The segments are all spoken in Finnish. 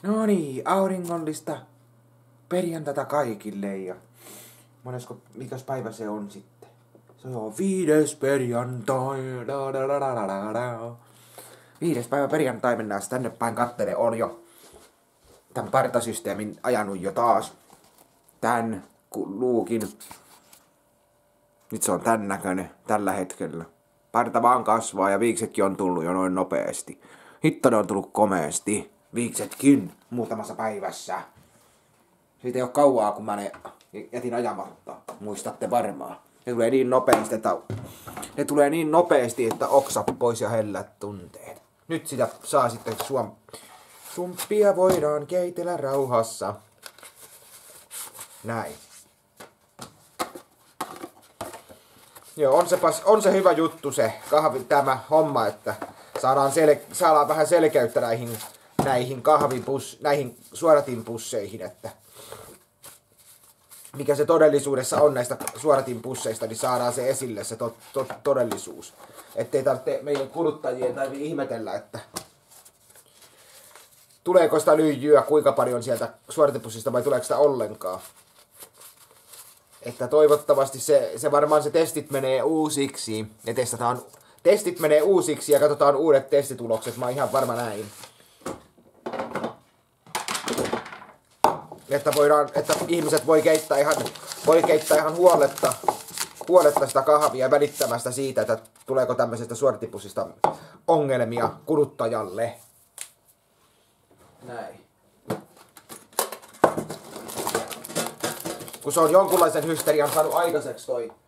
No niin, auringollista perjantaita kaikille ja mikäs päivä se on sitten? Se on 5. perjantai. 5. päivä perjantai, mennään tänne päin kattele, on jo tämän partasysteemin ajanut jo taas tän luukin. Nyt se on tän näköinen tällä hetkellä. Parta vaan kasvaa ja viiksetkin on tullut jo noin nopeasti. Hitto ne on tullut komeasti. Viiksetkin muutamassa päivässä. Siitä ei ole kauaa, kun mä ne jätin ajamatta. Muistatte varmaan. Ne tulee niin nopeasti, että oksa pois ja hellät tunteet. Nyt sitä saa sitten sumppia voidaan keitellä rauhassa. Näin. Joo, on se hyvä juttu se tämä homma, että saadaan vähän selkeyttä näihin suodatinpusseihin, että mikä se todellisuudessa on näistä suodatinpusseista, niin saadaan se esille, se todellisuus. Ettei tarvitse meidän kuluttajien ihmetellä, että tuleeko sitä lyijyä, kuinka paljon sieltä suodatinpussista vai tuleeko sitä ollenkaan. Että toivottavasti se varmaan se testit menee uusiksi. Testit menee uusiksi ja katsotaan uudet testitulokset. Mä oon ihan varma näin. Että ihmiset voi keittää ihan huoletta sitä kahvia välittämästä siitä, että tuleeko tämmöisestä suodatinpussista ongelmia kuluttajalle. Näin. Kun se on jonkunlaisen hysterian saanut aikaiseksi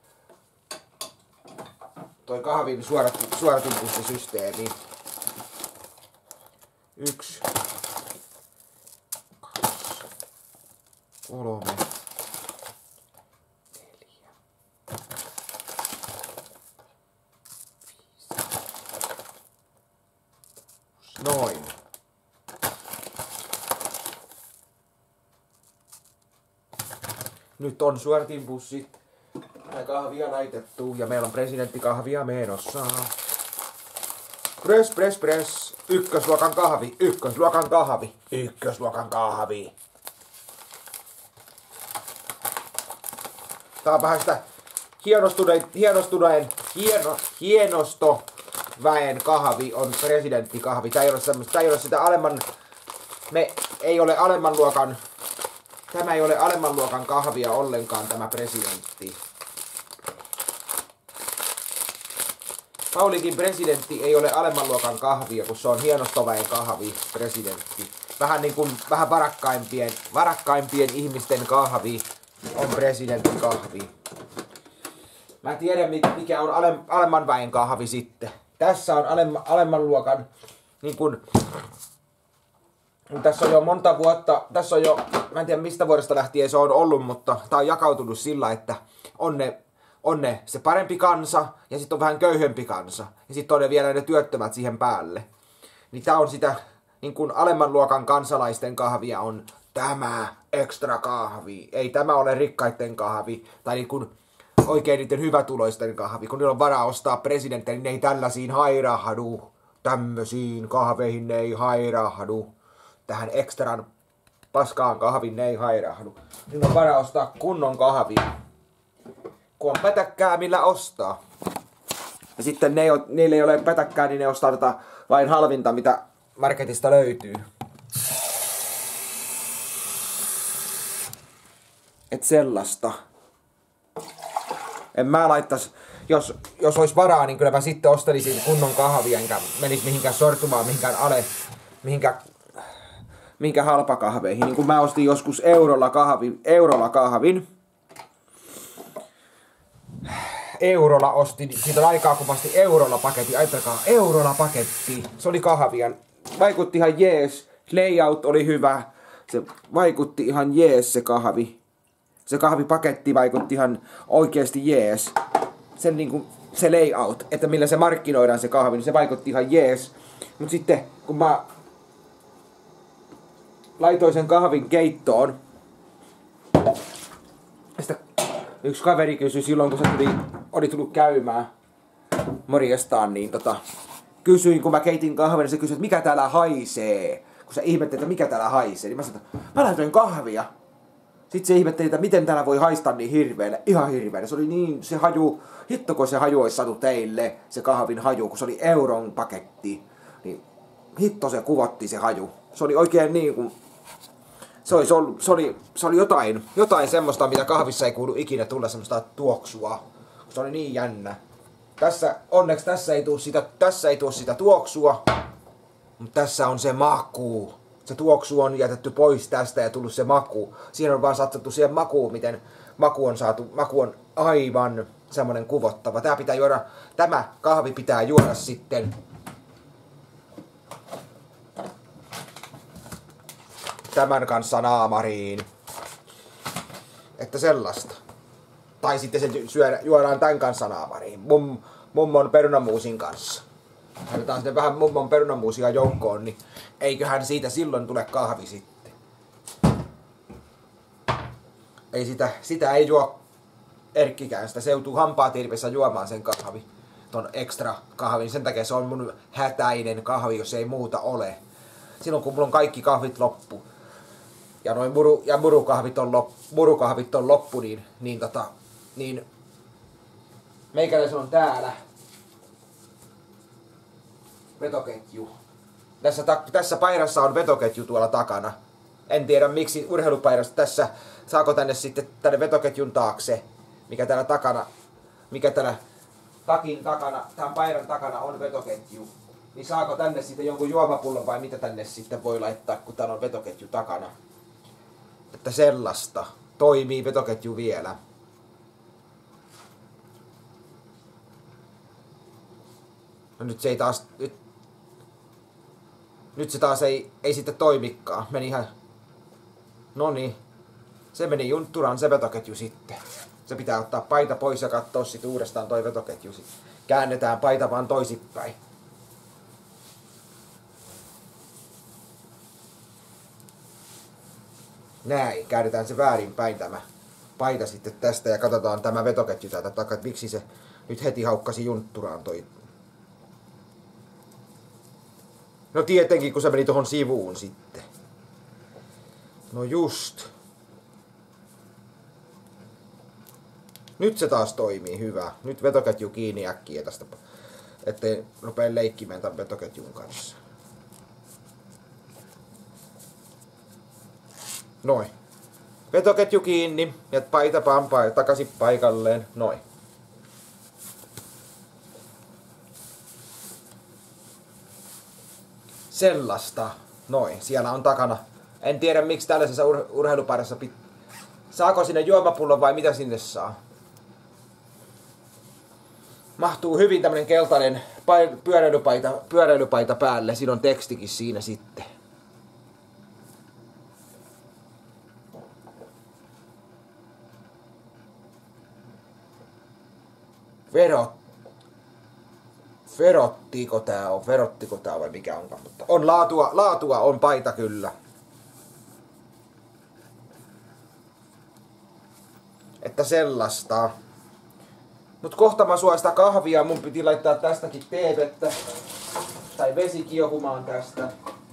toi kahvin suodatinpussisysteemi. 1, 2, 3, 4, 5, noin. Nyt on suodatinpussit ja kahvia laitettu ja meillä on presidenttikahvia menossa. Press. Ykkösluokan kahvi. Tää on vähän sitä hienostoväen kahvi on presidenttikahvi. Tää ei ole sitä alemman luokan. Tämä ei ole alemman luokan kahvia ollenkaan, tämä presidentti. Paulikin presidentti ei ole alemman luokan kahvia, kun se on hienostoväen kahvi, presidentti. Vähän varakkaimpien ihmisten kahvi on presidenttikahvi. Mä en tiedä, mikä on alemman väen kahvi sitten. Tässä on alemman luokan, tässä on jo monta vuotta, mä en tiedä mistä vuodesta lähtien se on ollut, mutta tää on jakautunut sillä, että on ne se parempi kansa ja sitten on vähän köyhempi kansa. Ja sitten on ne vielä ne työttömät siihen päälle. Niin tää on sitä alemman luokan kansalaisten kahvia on tämä ekstra kahvi. Ei tämä ole rikkaiden kahvi tai oikein niiden hyvätuloisten kahvi. Kun niillä on varaa ostaa presidenttejä, niin ne ei tällaisiin hairahdu. Tämmöisiin kahveihin ne ei hairahdu. Tähän ekstran paskaan kahvin ne ei hairahdu. Niillä on varaa ostaa kunnon kahvia. Kun on pätäkkää millä ostaa. Ja sitten niille ei ole pätäkkää, niin ne ostaa vain halvinta mitä marketista löytyy. Et sellaista. En mä laittais, jos olisi varaa, niin kyllä mä sitten ostelisin kunnon kahvia, enkä menis mihinkään sortumaan, mihinkään halpakahveihin. Niin kun mä ostin joskus eurolla kahvin. Eurolla ostin, siitä on aikaa kun mä ostin eurolla paketti, ajatelkaa, eurolla paketti. Se oli kahvia. Vaikutti ihan jees, layout oli hyvä, se vaikutti ihan jees se kahvi. Se kahvipaketti vaikutti ihan oikeesti jees. Se layout, että millä se markkinoidaan se kahvi, niin se vaikutti ihan jees. Mut sitten kun mä laitoin sen kahvin keittoon, sitä yksi kaveri kysyi silloin kun se oli tullut käymään morjestaan, niin kysyin kun mä keitin kahvin, niin se kysyi, että mikä täällä haisee. kun se ihmetteli, että mikä täällä haisee, niin mä sanoin, että mä laitoin kahvia. Sitten se ihmetteli, että miten täällä voi haistaa niin hirveelle, ihan hirveelle. Se oli niin, se haju, hitto kun se haju olisi saatu teille, se kahvin haju, kun se oli euron paketti. Niin hitto se kuvotti se haju. Se oli oikein niin kuin, se oli jotain semmoista, mitä kahvissa ei kuulu ikinä tulla, semmoista tuoksua. Se oli niin jännä. Onneksi tässä ei tuu sitä tuoksua, mutta tässä on se maku. Se tuoksu on jätetty pois tästä ja tullut se maku. Siinä on vaan satsattu siihen makuun, miten maku on aivan semmonen kuvottava. Tämä kahvi pitää juoda sitten tämän kanssa naamariin. Että sellaista. Tai sitten se juodaan tämän kanssa naamariin. Mummon perunamuusin kanssa. Laitetaan sitten vähän mummon perunamuusia joukkoon, niin eiköhän siitä silloin tule kahvi sitten. Ei sitä ei juo Erkkikään. Sitä se joutuu hampaat irvessä juomaan sen kahvi. Ton ekstra kahvin. Sen takia se on mun hätäinen kahvi, jos ei muuta ole. Silloin kun mulla on kaikki kahvit loppu. Ja noin murukahvit on loppu, niin meikäläisen on täällä vetoketju. Tässä pairassa on vetoketju tuolla takana. En tiedä miksi urheilupairassa tässä, saako tänne sitten tänne vetoketjun taakse, mikä täällä takin takana, tämän pairan takana on vetoketju. Niin saako tänne sitten jonkun juomapullon vai mitä tänne sitten voi laittaa, kun täällä on vetoketju takana. Että sellaista. Toimii vetoketju vielä. No nyt se ei taas... Nyt se taas ei sitten toimikaan. Meni ihan... Noniin. Se meni juntturaan se vetoketju sitten. Se pitää ottaa paita pois ja katsoa sitten uudestaan toi vetoketju. Käännetään paita vaan toisinpäin. Näin, käännetään se väärinpäin tämä paita sitten tästä ja katsotaan tämä vetoketju täältä takaa, että miksi se nyt heti haukkasi juntturaan toi. No tietenkin, kun se meni tuohon sivuun sitten. No just. Nyt se taas toimii, hyvä. Nyt vetoketju kiinni äkkiä tästä, ettei rupea leikkimään tämän vetoketjun kanssa. Noin. Vetoketju kiinni ja paita takaisin paikalleen. Noin. Sellaista. Noin. Siellä on takana. En tiedä miksi tällaisessa urheilupaidassa saako sinne juomapullon vai mitä sinne saa. Mahtuu hyvin tämmönen keltainen pyöräilypaita päälle. Siinä on tekstikin siinä sitten. Verottiko tää on vai mikä onkaan, mutta on laatua on paita kyllä. Että sellaista. Mut kohta mä suon sitä kahvia, mun piti laittaa tästäkin teevettä. Tai vesi kiehumaan tästä.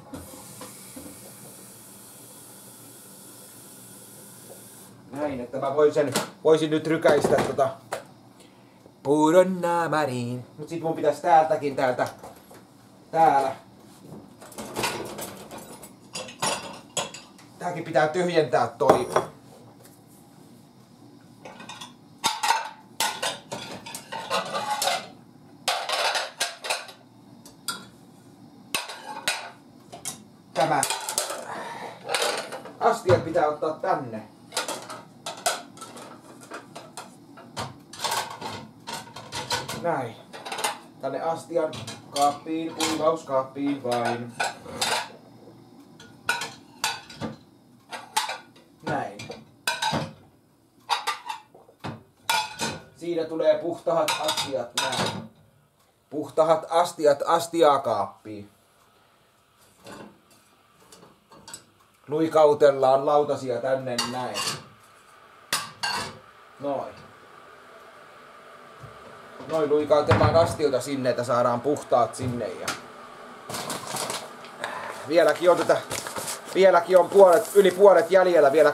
Näin, että mä voisin nyt rykäistä puuron naamariin. Mut sit mun pitäis täällä. Tääkin pitää tyhjentää toi. Tämä astiat pitää ottaa tänne. Näin. Tänne astian kaappiin, kuivauskaappiin vain. Näin. Siinä tulee puhtahat astiat näin. Puhtahat astiat astiakaappiin. Luikautellaan lautasia tänne näin. Noin. Noin luikautellaan astioita sinne, että saadaan puhtaat sinne. Ja Vieläkin on yli puolet jäljellä vielä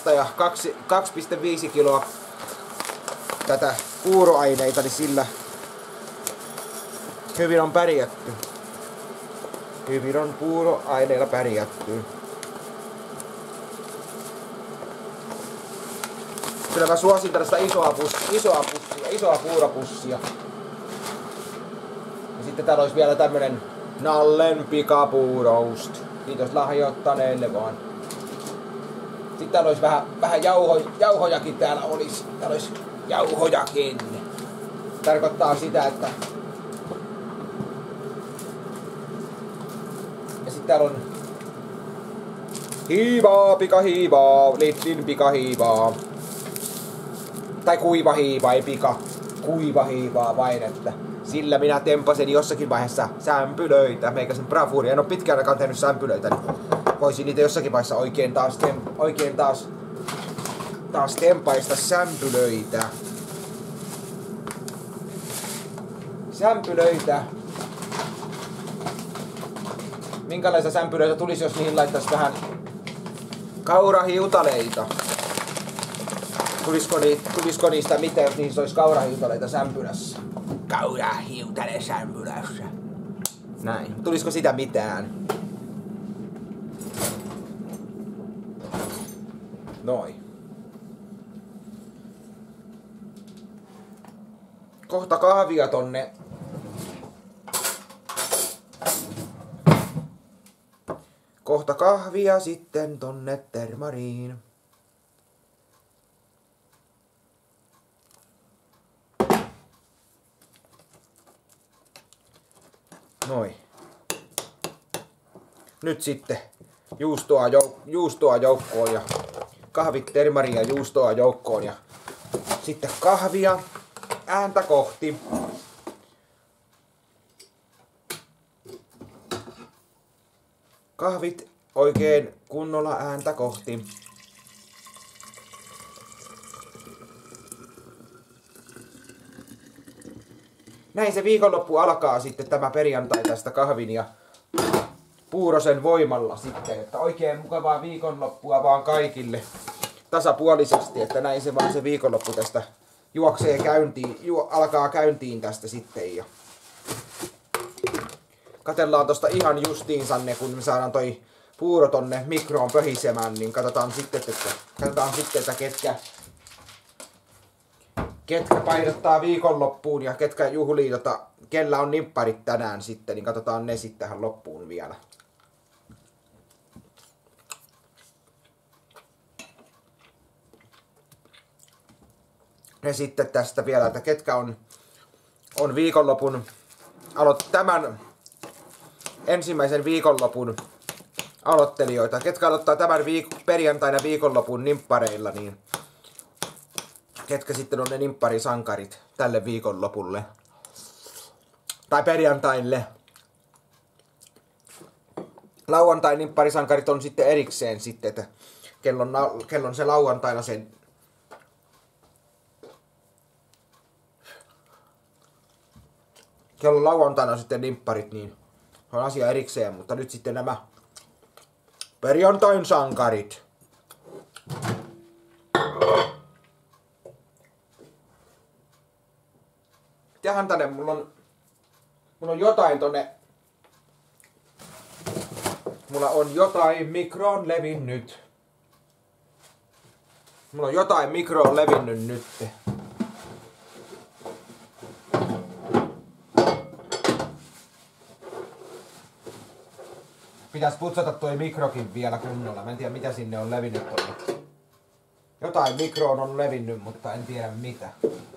2,5 kiloa tätä puuroaineita, niin sillä hyvin on pärjätty. Hyvin on puuroaineilla pärjätty. Kyllä mä suosin tällaista isoa puuropussia. Ja sitten täällä olisi vielä tämmönen Nallen pikapuuroust. Kiitos lahjoittaneille vaan. Sitten täällä olisi vähän jauhojakin täällä olisi. Täällä olisi jauhojakin. Tarkoittaa sitä, että... Ja sitten täällä on... Hiivaa, pikahiivaa, litlin pikahiivaa. Tai kuiva hiiva, ei pika. Kuiva hiivaa vain, että... Sillä minä tempasin jossakin vaiheessa sämpylöitä. Meikäisen bravuuri. En oo pitkään aikaan tehnyt sämpylöitä, niin voisin niitä jossakin vaiheessa oikein taas tempaista sämpylöitä. Sämpylöitä. Minkälaisia sämpylöitä tulisi, jos niihin laittaisi vähän kaurahiutaleita? Tulisiko niistä mitään, jos niissä olisi kaurahiutaleita sämpylässä? Kaurahiutale sämpylässä. Näin. Tulisiko sitä mitään? Noin. Kohta kahvia tonne. Kohta kahvia sitten tonne termariin. Noin. Nyt sitten juustoa joukkoon ja kahvit termariin ja juustoa joukkoon ja sitten kahvia ääntä kohti. Kahvit oikein kunnolla ääntä kohti. Näin se viikonloppu alkaa sitten tämä perjantai tästä kahvin ja puurosen voimalla sitten. Että oikein mukavaa viikonloppua vaan kaikille tasapuolisesti, että näin se vaan se viikonloppu tästä juoksee käyntiin, alkaa käyntiin tästä sitten. Ja katellaan tosta ihan justiinsanne, kun me saadaan toi puuro tonne mikroon pöhisemään, niin katsotaan sitten, että ketkä painottaa viikonloppuun ja ketkä juhlii, kellä on nimpparit tänään sitten, niin katsotaan ne sitten tähän loppuun vielä. Ne sitten tästä vielä, että ketkä on viikonlopun, tämän ensimmäisen viikonlopun aloittelijoita, ketkä aloittaa tämän perjantaina viikonlopun nimppareilla, niin ketkä sitten on ne nimpparisankarit tälle viikonlopulle. Tai perjantaille. Lauantain nimpparisankarit on sitten erikseen sitten, että kellon se lauantaina sen... Kellon lauantaina on sitten nimpparit, niin on asia erikseen, mutta nyt sitten nämä perjantain sankarit. Tähän tänne, mulla on jotain tonne. Mulla on jotain mikroon levinnyt. Mulla on jotain mikroon levinnyt nyt. Pitäis putsata toi mikrokin vielä kunnolla. Mä en tiedä mitä sinne on levinnyt tonne. Jotain mikroon on levinnyt, mutta en tiedä mitä.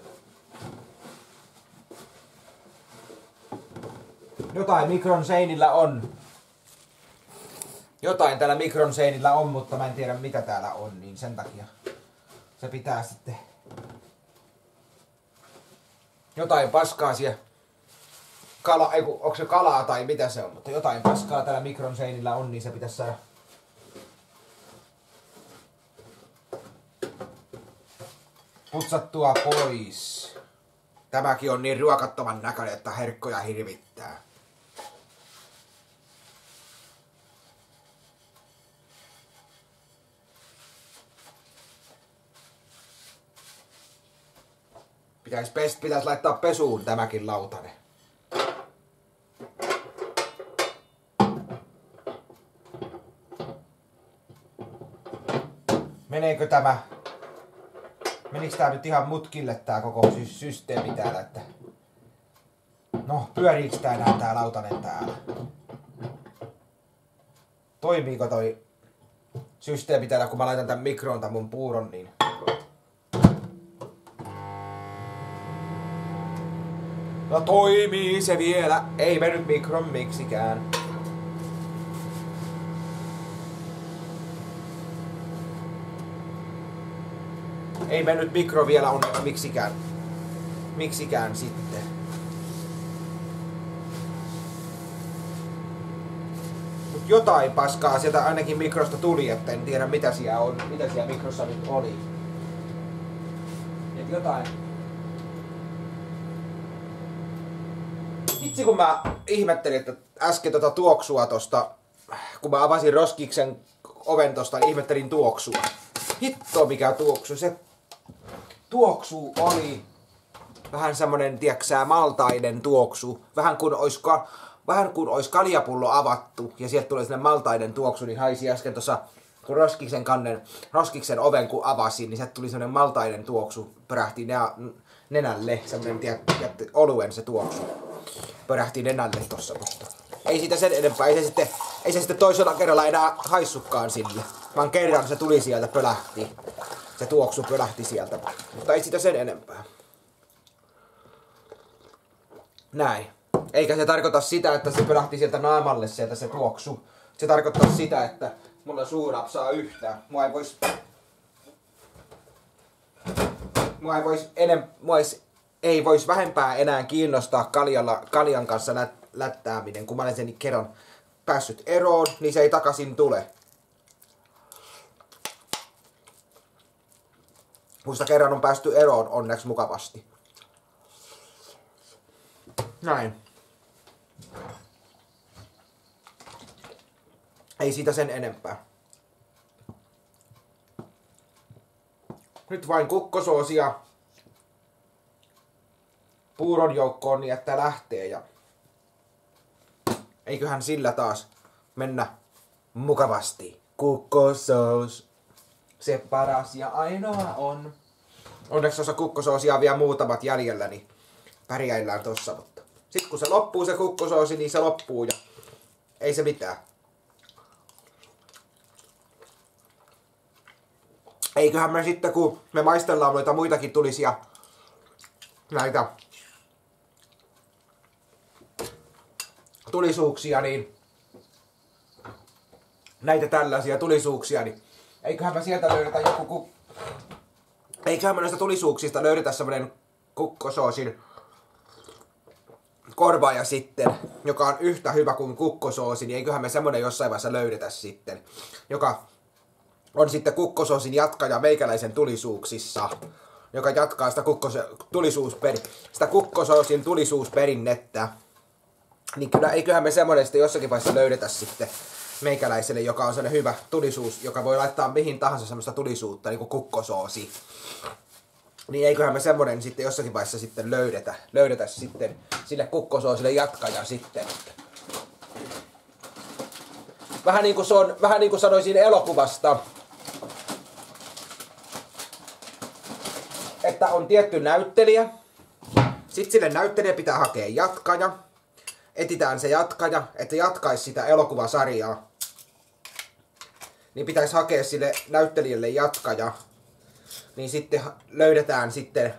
Jotain mikron seinillä on. Jotain täällä mikron seinillä on, mutta mä en tiedä mitä täällä on, niin sen takia se pitää sitten jotain paskaa siellä. Onko se kalaa tai mitä se on, mutta jotain paskaa täällä mikron seinillä on, niin se pitäisi saada putsattua pois. Tämäkin on niin ruokattoman näköinen, että herkkoja hirvittää. Pitäis laittaa pesuun tämäkin lautanen. Menikö tää nyt ihan mutkille tää koko systeemi täällä, että... No, pyöriiks tää enää tää lautanen täällä? Toimiiko toi systeemi täällä, kun mä laitan tän mikroon tän mun puuron, niin... No toimii se vielä, ei mennyt mikron miksikään. Ei mennyt mikro vielä onneksi miksikään sitten. Mut jotain paskaa sieltä ainakin mikrosta tuli, että en tiedä mitä siellä mikrossa nyt oli. Et jotain. Itse kun mä ihmettelin, että äsken tuoksua tosta, kun mä avasin roskiksen oven tosta, niin ihmettelin tuoksua. Hitto mikä tuoksu, se tuoksu oli vähän semmonen, tiiäksä, maltainen tuoksu. Vähän kun ois kaljapullo avattu ja sieltä tulee sinne maltainen tuoksu, niin haisi äsken tossa kun roskiksen oven kun avasin, niin sieltä tuli semmonen maltainen tuoksu, pörähti nenälle, semmonen oluen se tuoksu. Pörähti nenälle tossa, mutta ei siitä sen enempää, ei se sitten toisella kerralla enää haissukkaan sille, vaan kerran se tuli sieltä, pölähti. Se tuoksu pölähti sieltä, mutta ei sitä sen enempää. Näin. Eikä se tarkoita sitä, että se pölähti sieltä naamalle sieltä se tuoksu. Se tarkoittaa sitä, että mulla suu napsaa yhtään. Ei vois vähempää enää kiinnostaa kaljan kanssa lättääminen, kun mä olen sen kerran päässyt eroon, niin se ei takaisin tule. Kun sitä kerran on päästy eroon onneksi mukavasti. Näin. Ei siitä sen enempää. Nyt vain kukkosoosia puuron joukkoon niin, että lähtee ja eiköhän sillä taas mennä mukavasti. Kukkosous, se paras ja ainoa on. Onneksi tuossa kukkosoosia vielä muutamat jäljellä, niin pärjäillään tossa, mutta sit kun se loppuu se kukkosoosi, niin se loppuu ja ei se mitään. Eiköhän me sitten, kun me maistellaan noita muitakin tulisia näitä tulisuuksia, niin näitä tällaisia tulisuuksia, niin eiköhän me sieltä löydetä eiköhän me noista tulisuuksista löydetä semmonen kukkosoosin korvaaja sitten, joka on yhtä hyvä kuin kukkosoosi, niin eiköhän me semmonen jossain vaiheessa löydetä sitten, joka on sitten kukkosoosin jatkaja meikäläisen tulisuuksissa, joka jatkaa sitä kukkosoosin tulisuusperinnettä. Niin kyllä eiköhän me semmonen sitten jossakin vaiheessa löydetä sitten meikäläiselle, joka on sellainen hyvä tulisuus, joka voi laittaa mihin tahansa semmoista tulisuutta, niin kuin kukkosoosi. Niin eiköhän me semmonen sitten jossakin vaiheessa sitten löydetä sitten sille kukkosoosille jatkaja sitten. Vähän niin kuin sanoisin elokuvasta, että on tietty näyttelijä, sitten sille näyttelijä pitää hakea jatkaja, etsitään se jatkaja, että jatkaisi sitä elokuvasarjaa, niin pitäisi hakea sille näyttelijälle jatkaja, niin sitten löydetään sitten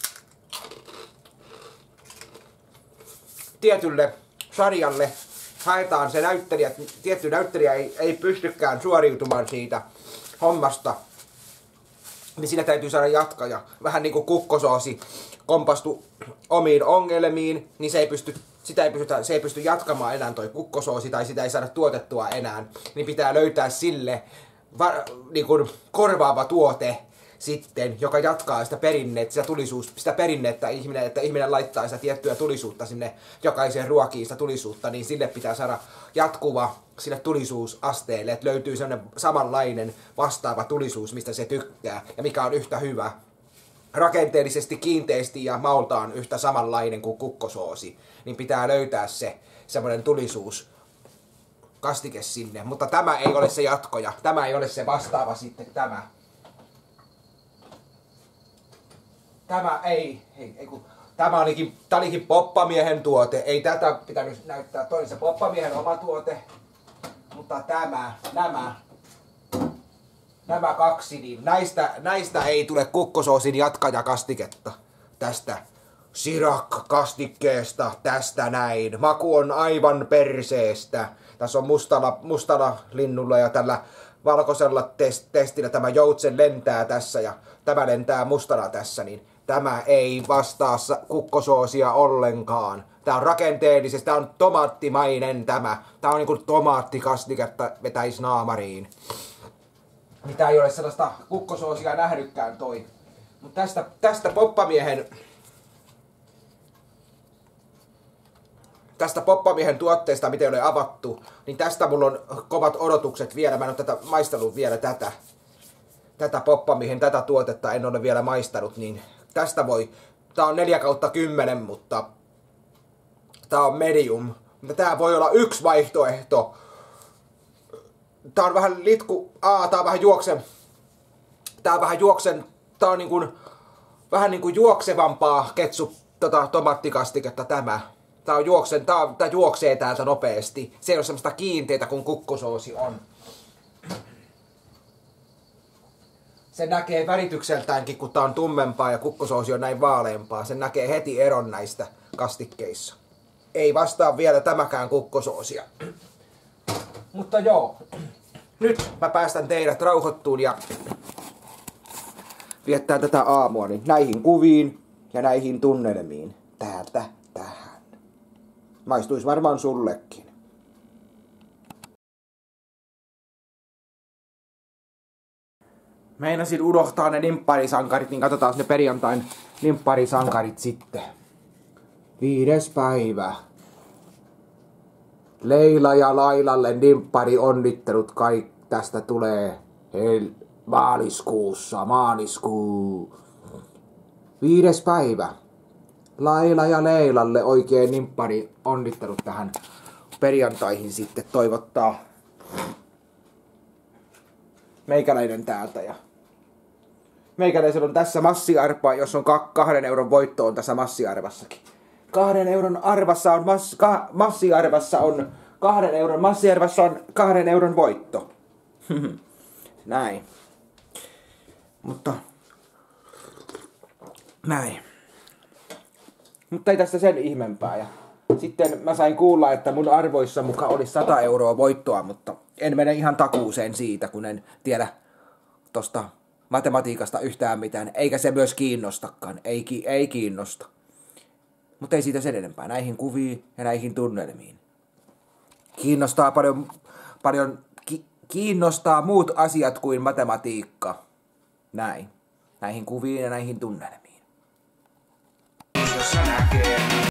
tietylle sarjalle, haetaan se näyttelijä, tietty näyttelijä ei pystykään suoriutumaan siitä hommasta, niin siinä täytyy saada jatkaja. Vähän niin kuin kukkosoosi kompastui omiin ongelmiin, niin se ei pysty jatkamaan enää toi kukkosoosi, tai sitä ei saada tuotettua enää, niin pitää löytää sille niin kuin korvaava tuote sitten, joka jatkaa sitä perinnettä, että ihminen laittaa sitä tiettyä tulisuutta sinne jokaiseen ruokiin sitä tulisuutta, niin sille pitää saada jatkuva sille tulisuusasteelle, että löytyy sellainen samanlainen vastaava tulisuus, mistä se tykkää ja mikä on yhtä hyvä. rakenteellisesti kiinteästi ja maultaan yhtä samanlainen kuin kukkosoosi, niin pitää löytää se semmoinen tulisuus kastike sinne. Mutta tämä ei ole se jatkoja. Tämä ei ole se vastaava sitten tämä. Tämä tämä olikin Poppamiehen tuote. Ei tätä pitänyt näyttää. Toi oli se Poppamiehen oma tuote. Mutta nämä kaksi, niin näistä ei tule kukkosoosin jatkajakastiketta. Tästä Sirac-kastikkeesta, tästä näin. Maku on aivan perseestä. Tässä on mustalla linnulla ja tällä valkoisella testillä tämä joutsen lentää tässä ja tämä lentää mustana tässä, niin tämä ei vastaa kukkosoosia ollenkaan. Tää on rakenteellisesti, tää on tomaattimainen tämä. Tää on niinku tomaattikastiketta vetäis naamariin. Mitä ei ole sellaista kukkosoosia nähnytkään toi. Mut tästä Poppamiehen tuotteesta, mitä ei ole avattu, niin tästä mulla on kovat odotukset vielä. Mä en ole tätä maistanut vielä tätä Poppamiehen, tätä tuotetta en ole vielä maistanut, niin tästä tää on 4/10, mutta tää on medium. Mutta tää voi olla yksi vaihtoehto. Tää on vähän tää on vähän tää on vähän niinku juoksevampaa tomaattikastiketta tämä. Tää juoksee täältä nopeasti. Se ei ole semmoista kiinteitä kuin kukkosoosi on. Se näkee väritykseltäänkin, kun tää on tummempaa ja kukkosoosi on näin vaaleampaa. Se näkee heti eron näistä kastikkeissa. Ei vastaa vielä tämäkään kukkosoosia. Mutta joo. Nyt mä päästän teidät rauhoittuun ja viettää tätä aamua niin näihin kuviin ja näihin tunnelmiin. Täältä tähän. Maistuis varmaan sullekin. Meinasin unohtaa ne nimpparisankarit, niin katsotaan ne perjantain nimpparisankarit sitten. 5. päivä. Leila ja Lailalle nimppari onnittelut tästä tulee maaliskuu. 5. päivä. Laila ja Leilalle oikein nimppari onnittelut tähän perjantaihin sitten toivottaa meikäläinen täältä. Ja meikäläisellä on tässä massiarpa, jos on 2 euron voitto on tässä massiarvassakin. 2 euron arvassa on massiarvassa on 2 euron voitto. Näin. Mutta näin. Mutta ei tästä sen ihmeempää. Ja sitten mä sain kuulla, että mun arvoissa muka olisi 100 euroa voittoa, mutta en mene ihan takuuseen siitä, kun en tiedä tosta matematiikasta yhtään mitään. Eikä se myös kiinnostakaan. Ei kiinnosta. Mutta ei siitä sen enempää. Näihin kuviin ja näihin tunnelmiin. Kiinnostaa muut asiat kuin matematiikka. Näin. Näihin kuviin ja näihin tunnelmiin. Jos näkee